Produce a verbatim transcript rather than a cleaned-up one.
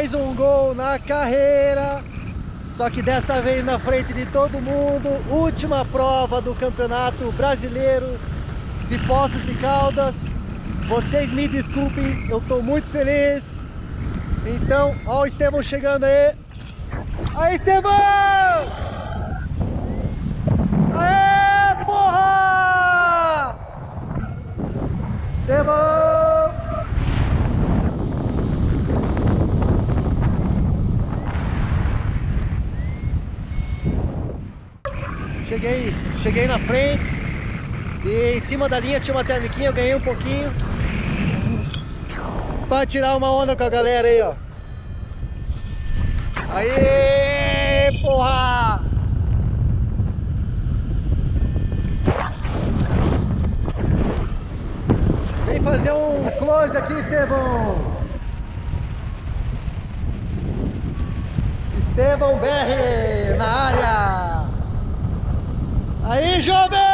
mais um gol na carreira, só que dessa vez na frente de todo mundo. Última prova do Campeonato Brasileiro de Poços de Caldas. Vocês me desculpem, eu tô muito feliz. Então, ó o Estevão chegando aí. Aí, Estevão! Aê, porra! Estevão! Cheguei, cheguei na frente e em cima da linha tinha uma termiquinha, eu ganhei um pouquinho pra tirar uma onda com a galera aí, ó. Aê, porra! Vem fazer um close aqui, Estevão. Estevão B R na área. Aí, jovem!